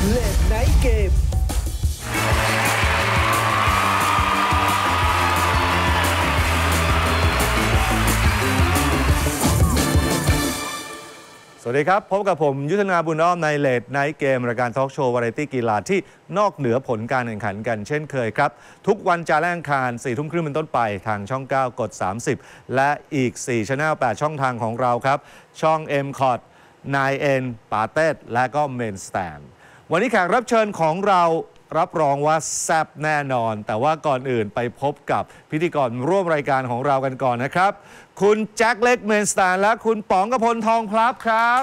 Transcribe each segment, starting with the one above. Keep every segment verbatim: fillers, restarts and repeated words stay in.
เลดไนท์เกมสวัสดีครับพบกับผมยุทธนาบุญอ้อมในเลดไนท์เกมรายการทอล์กโชว์วาไรตี้กีฬาที่นอกเหนือผลการแข่งขันกันเช่นเคยครับทุกวันจันทร์และอังคารสี่ทุ่มครึ่งเป็นต้นไปทางช่องเก้ากดสามสิบและอีกสี่ช่องแปดช่องทางของเราครับช่อง เอ็ม คอท ไนน์ เอ็น ปาเต้และก็เมนสแตนวันนี้แขกรับเชิญของเรารับรองว่าแซ่บแน่นอนแต่ว่าก่อนอื่นไปพบกับพิธีกรร่วมรายการของเรากันก่อนนะครับคุณแจ็คเล็กเมนสแตนและคุณป๋องกพลทองพลับครับ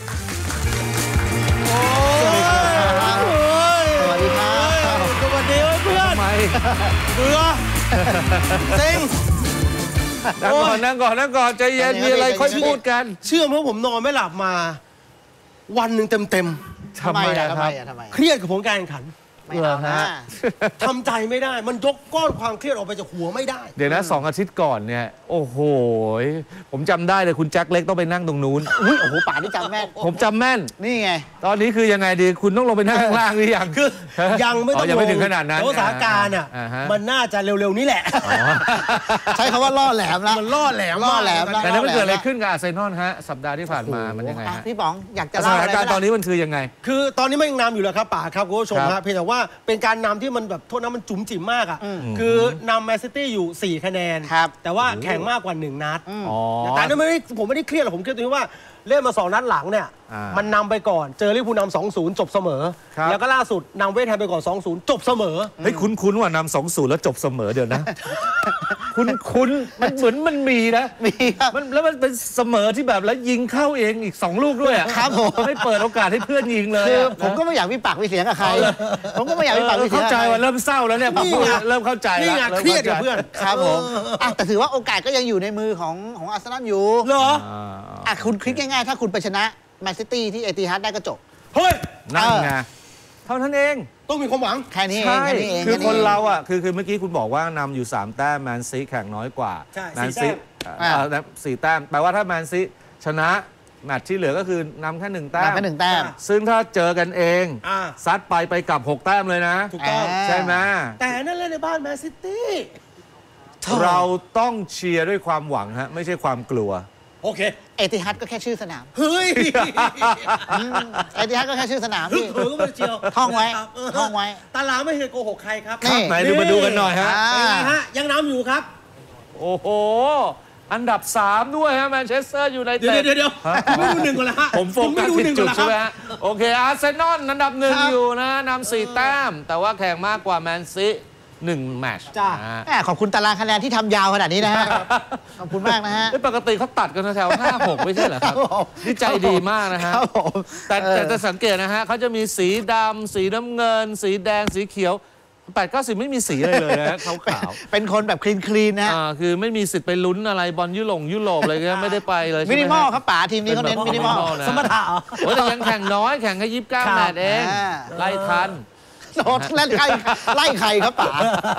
สวัสดีครับสวัสดีเพื่อนทำไมเบื่อเซ็งนั่งก่อนนั่งก่อนนั่งก่อนใจเย็นมีอะไรค่อยพูดกันเชื่อไหมว่าผมนอนไม่หลับมาวันหนึ่งเต็มๆทำไมอะครับเครียดกับผลการแข่งขันไม่เอาฮะทำใจไม่ได้มันยกก้อนความเครียดออกไปจากหัวไม่ได้เดี๋ยวนะสองอาทิตย์ก่อนเนี่ยโอ้โหผมจำได้เลยคุณแจ็คเล็กต้องไปนั่งตรงนู้นอุ้ยโอ้โหป่านี่จำแม่นผมจำแม่นนี่ไงตอนนี้คือยังไงดีคุณต้องลงไปนั่งข้างล่างหรือยังคือยังไม่ต้องยังไม่ถึงขนาดนั้นสถานการณ์อ่ะมันน่าจะเร็วๆนี้แหละใช้คำว่าล่อแหลมแล้วมันล่อแหลมล่อแหลมแต่นั้นมันเกิดอะไรขึ้นกับอาร์เซนอลฮะสัปดาห์ที่ผ่านมามันยังไงฮะพี่ป๋องอยากจะเล่าสถานการณ์ตอนนี้มันคือยังไงคือตอนนี้ไม่ยังนำอยู่แล้วครับป่าครับคุณผู้ชมฮะเพียงแต่ว่าเป็นการนำที่มันแบบโทษนะมันจุ๋มจิ๋มมากอ่ะคือนำแมนซิตี้อยู่สี่คะแนนแต่ว่าแข่งมากกว่าหนึ่งนัดแต่นั่นไม่ได้ผมไม่ได้เครียดหรอกผมเครียดตรงที่ว่าเล่นมาสองนัดหลังเนี่ยมันนำไปก่อนเจอลิเวอร์พูลนำสองศูนย์จบเสมอแล้วก็ล่าสุดนำเวสต์แฮมไปก่อนสองศูนย์จบเสมอเฮ้ยคุ้นๆว่านำสองศูนย์แล้วจบเสมอเดี๋ยวนะคุ้นๆมันเหมือนมันมีนะมีครับมันแล้วมันเป็นเสมอที่แบบแล้วยิงเข้าเองอีกสองลูกด้วยอ่ะครับผมไม่เปิดโอกาสให้เพื่อนยิงเลยคือผมก็ไม่อยากวิปากวิเสียงกับใครผมก็ไม่อยากวิปากวิเสียงเข้าใจว่าเริ่มเศร้าแล้วเนี่ยผมเริ่มเข้าใจแล้วเครียดกับเพื่อนครับผมแต่ถือว่าโอกาสก็ยังอยู่ในมือของของอาร์เซนอลอยู่เหรออ่ะคุณคิดง่ายๆถ้าคุณไปชนะแมนซิตี้ที่เอติฮัดได้ก็จบเฮ้ยนั่นไงเท่านั้นเองต้องมีความหวังแค่นี้เองคือคนเราอ่ะคือคือเมื่อกี้คุณบอกว่านำอยู่สามแต้มแมนซีแข่งน้อยกว่าแมนซีสี่แต้มแปลว่าถ้าแมนซีชนะแมตช์ที่เหลือก็คือนำแค่หนึ่งแต้มแค่หนึ่งแต้มซึ่งถ้าเจอกันเองซัดไปไปกลับหกแต้มเลยนะถูกต้องใช่ไหมแต่นั่นเล่นในบ้านแมนซิตี้เราต้องเชียร์ด้วยความหวังฮะไม่ใช่ความกลัวโอเคเอติฮัดก็แค่ชื่อสนามเฮ้ยเอติฮัดก็แค่ชื่อสนามพี่เออก็ไม่เชียวท่องไว้ท่องไว้ตาลาไม่เคยโกหกใครครับไหนดูมาดูกันหน่อยฮะฮะยังน้ำอยู่ครับโอ้โหอันดับสามด้วยฮะแมนเชสเตอร์อยู่ในเตะเดี๋ยวเดี๋ยวไม่ดูหนึ่งก่อนละฮะผมโฟกัสผิดจุดใช่ไหมฮะโอเคอาร์เซนอลอันดับหนึ่งอยู่นะนำสี่แต้มแต่ว่าแข่งมากกว่าแมนซีหนึ่งแมตช์จ้าขอบคุณตารางคะแนนที่ทำยาวขนาดนี้นะฮะขอบคุณมากนะฮะปกติเขาตัดกันแถวห้าหกไม่ใช่เหรอครับนี่ใจดีมากนะฮะแต่แต่จะสังเกตนะฮะเขาจะมีสีดำสีน้ำเงินสีแดงสีเขียวแปดเก้าสิบไม่มีสีอะไรเลยนะขาวขาวเป็นคนแบบคลีนคลีนนะอ่าคือไม่มีสิทธิ์ไปลุ้นอะไรบอลยุโรปยุโรปอะไรก็ไม่ได้ไปเลยมินิมอลครับป๋าทีมนี้เขาเน้นมินิมอลสมถะโอ้แต่ยังแข่งน้อยแข่งแค่ยี่สิบเก้าแมตช์เองไล่ทันโดนเล่นใครไล่ใครครับป๋า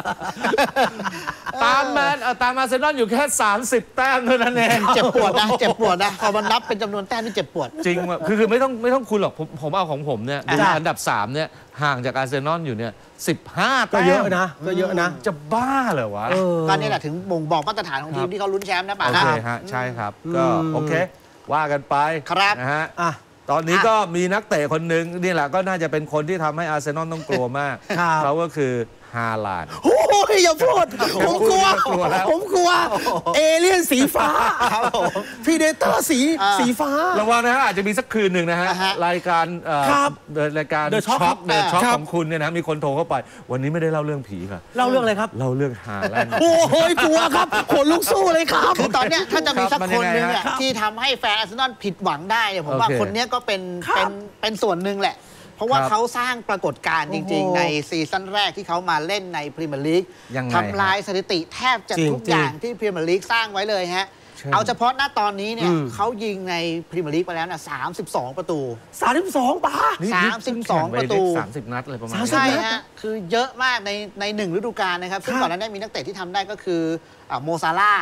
ตามแมนตามอาร์เซนอลอยู่แค่สามสิบแต้มเท่านั้นเองเจ็บปวดนะเจ็บปวดนะพอมันนับเป็นจำนวนแต้มที่เจ็บปวดจริงคือคือไม่ต้องไม่ต้องคุณหรอกผมผมเอาของผมเนี่ยดูอันดับสามเนี่ยห่างจากอาร์เซนอลอยู่เนี่ยสิบห้าแต้มก็เยอะนะก็เยอะนะจะบ้าเหรอวะก็นี่แหละถึงบ่งบอกมาตรฐานของทีมที่เขาลุ้นแชมป์นะป๋าโอเคฮะใช่ครับก็โอเคว่ากันไปครับนะฮะตอนนี้ก็มีนักเตะคนหนึ่งนี่แหละก็น่าจะเป็นคนที่ทำให้อาร์เซนอลต้องกลัวมากเขาก็คือฮาลาลด์โอ้ยอย่าพูดผมกลัวผมกลัวเอเลี่ยนสีฟ้าพีเดเตอร์สีสีฟ้าระวังนะฮะอาจจะมีสักคืนหนึ่งนะฮะรายการรายการช็อคเดอะช็อคของคุณเนี่ยนะมีคนโทรเข้าไปวันนี้ไม่ได้เล่าเรื่องผีค่ะเล่าเรื่องอะไรครับเล่าเรื่องฮาลาลด์โอ้ยกลัวครับขนลุกสู้เลยครับคือตอนเนี้ยถ้าจะมีสักคนหนึ่งที่ทำให้แฟนอาร์เซนอลผิดหวังได้เนี่ยผมว่าคนนี้ก็เป็นเป็นเป็นส่วนหนึ่งแหละเพราะว่าเขาสร้างปรากฏการณ์จริงๆในซีซั่นแรกที่เขามาเล่นในพรีเมียร์ลีกทำลายสถิติแทบจะทุกอย่างที่พรีเมียร์ลีกสร้างไว้เลยฮะเอาเฉพาะหน้าตอนนี้เนี่ยเขายิงในพรีเมียร์ลีกไปแล้วนะสามสิบสองประตูสามสิบสองป่ะสามสิบสองประตูสามสิบนัดเลยประมาณใช่ฮะคือเยอะมากในในหนึ่งฤดูกาลนะครับซึ่งก่อนหน้านี้มีนักเตะที่ทำได้ก็คือโมซาร่า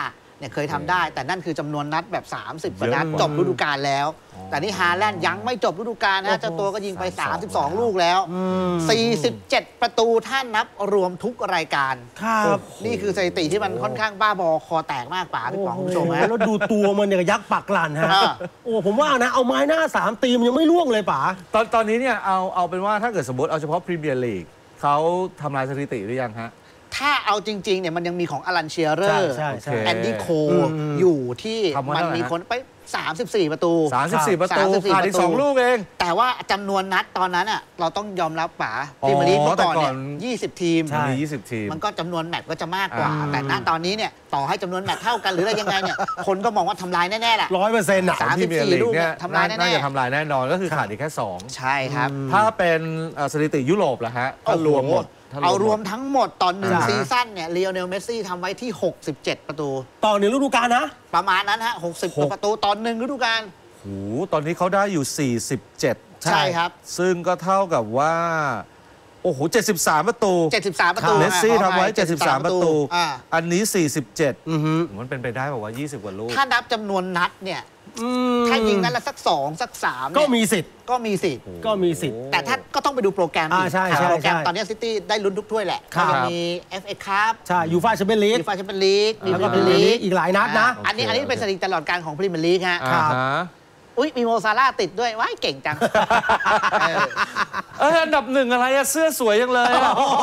เนี่ยเคยทำได้แต่นั่นคือจำนวนนัดแบบ สามสิบ กว่านัดจบฤดูกาลแล้วแต่นี่ฮาแลนด์ยังไม่จบฤดูกาลนะเจ้าตัวก็ยิงไป สามสิบสอง ลูกแล้ว สี่สิบเจ็ด ประตูถ้านับรวมทุกรายการครับนี่คือสถิติที่มันค่อนข้างบ้าบอคอแตกมากป่าพี่ป๋องคุณผู้ชมฮะแล้วดูตัวมันเนี่ยยักษ์ปักหลันฮะโอ้ผมว่านะเอาไม้หน้าสามตีมยังไม่ล่วงเลยป๋าตอนตอนนี้เนี่ยเอาเอาเป็นว่าถ้าเกิดสมมติเอาเฉพาะพรีเมียร์ลีกเขาทำลายสถิติหรือยังฮะถ้าเอาจริงๆเนี่ยมันยังมีของอลันเชียร์เรอร์แอนดี้โคอยู่ที่มันมีคนไปสามสิบสี่ ประตูสามสิบสี่ ประตูขาดอีกสองลูกเองแต่ว่าจำนวนนัดตอนนั้นอ่ะเราต้องยอมรับป๋าพรีเมียร์ลีกเมื่อก่อนเนี่ยยี่สิบทีมมียี่สิบทีมมันก็จำนวนแมตช์ก็จะมากกว่าแต่ณตอนนี้เนี่ยต่อให้จำนวนแมตช์เท่ากันหรืออะไรยังไงเนี่ยคนก็มองว่าทำลายแน่ๆแหละร้อยเปอร์เซ็นต์อ่ะสามสิบสี่ลูกเนี่ยทำลายแน่ๆน่าจะทำลายแน่นอนก็คือขาดอีกแค่สองใช่ครับถ้าเป็นสถิติยุโรปล่ะฮะก็รวมหมดเอารวมทั้งหมดตอนหนึ่งซีซั่นเนี่ยลีโอเนลเมสซี่ทำไว้ที่หกสิบเจ็ดประตูต่อหนึ่งฤดูกาลนะประมาณนั้นฮะหกสิบประตูตอนหนึ่งฤดูกาลโอ้โหตอนนี้เขาได้อยู่สี่สิบเจ็ดใช่ครับซึ่งก็เท่ากับว่าโอ้โหเจ็ดสิบสามประตูเจ็ดสิบสามประตูเมสซี่ทำไว้เจ็ดสิบสามประตูอันนี้สี่สิบเจ็ดมันเป็นไปได้บอกว่ายี่สิบกว่าลูกถ้านับจำนวนนัดเนี่ยถ้ายิงนั้นละสักสองสักสามก็มีสิทธิ์ก็มีสิทธิ์ก็มีสิทธิ์แต่ถ้าก็ต้องไปดูโปรแกรมใช่ใช่โปรแกรมตอนนี้ซิตี้ได้ลุ้นทุกถ้วยแหละจะมี เอฟ เอ คัพใช่ยูฟ่าแชมเปี้ยนลีกยูฟ่าแชมเปี้ยนลีกมีพรีเมียร์ลีกอีกหลายนัดนะอันนี้อันนี้เป็นสถิติตลอดการของพรีเมียร์ลีกฮะอุ้ยมีโมซาร่าติดด้วยว้ายเก่งจังเอออันดับหนึ่งอะไรอะเสื้อสวยยังเลย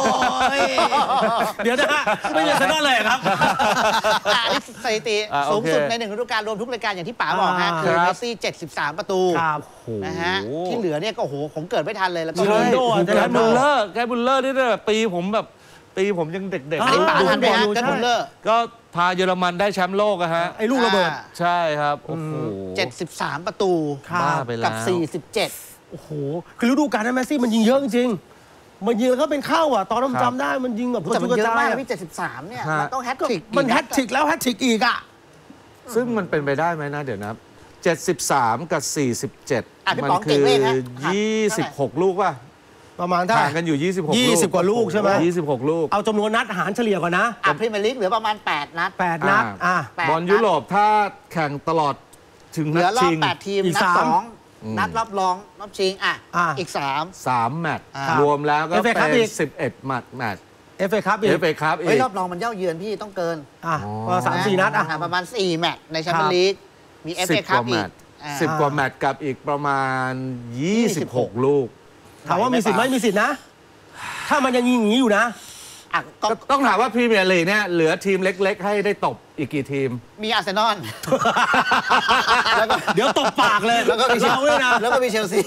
เดี๋ยวนะไม่ใช่ชนะเลยครับอันนี้สถิติสูงสุดในหนึ่งฤดูกาลรวมทุกรายการอย่างที่ป๋าบอกฮะคือเมสซี่เจ็ดสิบสามประตูนะฮะที่เหลือเนี่ยก็โอ้โหผมเกิดไม่ทันเลยแล้วก็แกบุลเลอร์แกบุลเลอร์นี่แบบปีผมแบบปีผมยังเด็กๆอันนี้ป๋าทันไหมฮะแกบุลเลอร์ก็พาเยอรมันได้แชมป์โลกอะฮะไอ้ลูกระเบิดใช่ครับโอ้โหเจ็ดสิบสามประตูกับสี่สิบเจ็ดโอ้โหคือฤดูกาลนั้นเมสซี่มันยิงเยอะจริงมันยิงแล้วก็เป็นเข้าอ่ะตอนนั้นจำได้มันยิงแบบแต่มันเยอะมากพี่เจ็ดสิบสามเนี่ยมันต้องแฮตทริกมันแฮตทริกแล้วแฮตทริกอีกอ่ะซึ่งมันเป็นไปได้ไหมนะเดี๋ยวนะเจ็ดสิบสามกับสี่สิบเจ็ดมันคือยี่สิบหกลูกป่ะประมาณเท่าไหร่ห่างกันอยู่ยี่สิบหกยี่สิบกว่าลูกใช่ไหมยี่สิบหกลูกเอาจำนวนนัดหารเฉลี่ยก่อนนะอ่ะพรีเมียร์ลีกเหลือประมาณแปดนัดแปดนัดอ่ะบอลยุโรปถ้าแข่งตลอดถึงนัดชิงเหลือรอบแปดทีมนัดสองนัดรอบรองรอบชิงอ่ะอีกสามสามแมตช์รวมแล้วก็เป็นสิบเอ็ดแมตช์แมตช์เอฟ เอ คัพอีกเอฟ เอ คัพอีกรอบรองมันเย้าเยือนพี่ต้องเกินอ่ะสามสี่นัดอ่ะประมาณสี่แมตช์ในแชมเปี้ยนลีกมี เอฟ เอ คัพอีกสิบกว่าแมตช์กับอีกประมาณยี่สิบหกลูกถามว่ามีสิทธิ์ไหมมีสิทธิ์นะถ้ามันยังยิงอย่างนี้อยู่นะต้องถามว่าพรีเมียร์ลีกเนี่ยเหลือทีมเล็กๆให้ได้ตบอีกกี่ทีมมีอาร์เซนอลเดี๋ยวตบปากเลยแล้วก็มีเชลซีนะแล้วก็มีเชลซี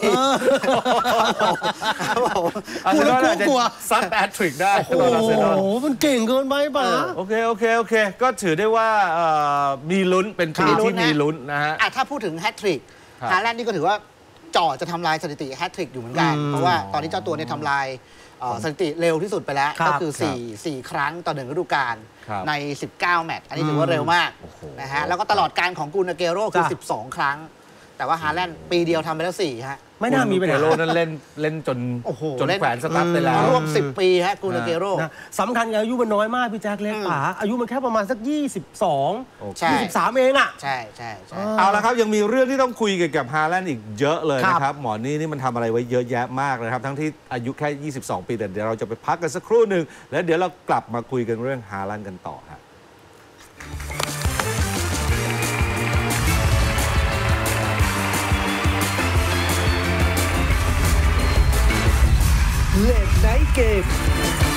อาร์เซนอลอาจจะซัดแอตทริกได้โอ้โหมันเก่งเกินไปป่ะโอเคโอเคโอเคก็ถือได้ว่ามีลุ้นเป็นทีมที่มีลุ้นนะฮะถ้าพูดถึงแฮตทริกฮาแลนด์นี่ก็ถือว่าจ่อจะทำลายสถิติแฮตทริกอยู่เหมือนกันเพราะว่าตอนนี้เจ้าตัวเนี่ยทำลายสถิติเร็วที่สุดไปแล้วก็คือสี่ สี่ครั้งต่อหนึ่งฤดูกาลในสิบเก้าแมตช์อันนี้ถือว่าเร็วมากนะฮะแล้วก็ตลอดการของกูนาเกโร่คือสิบสองครั้งแต่ว่าฮาแลนด์ปีเดียวทำไปแล้วสี่ฮะไม่น่ามีปัญหาโรนั่นเล่นเล่นจนจนแขวนสตั๊ดไปแล้วร่วมสิบปีฮะกูนาเกโร่สำคัญอายุมันน้อยมากพี่แจ็คเล็กป๋าอายุมันแค่ประมาณสักยี่สิบสอง ยี่สิบสามเองอ่ะใช่ใช่ใช่เอาละครับยังมีเรื่องที่ต้องคุยเกี่ยวกับฮาแลนด์อีกเยอะเลยนะครับหมอนี่นี่มันทำอะไรไว้เยอะแยะมากเลยครับทั้งที่อายุแค่ยี่สิบสองปีแต่เดี๋ยวเราจะไปพักกันสักครู่หนึ่งแล้วเดี๋ยวเรากลับมาคุยกันเรื่องฮาแลนด์กันต่อครับเลดไนท์เกม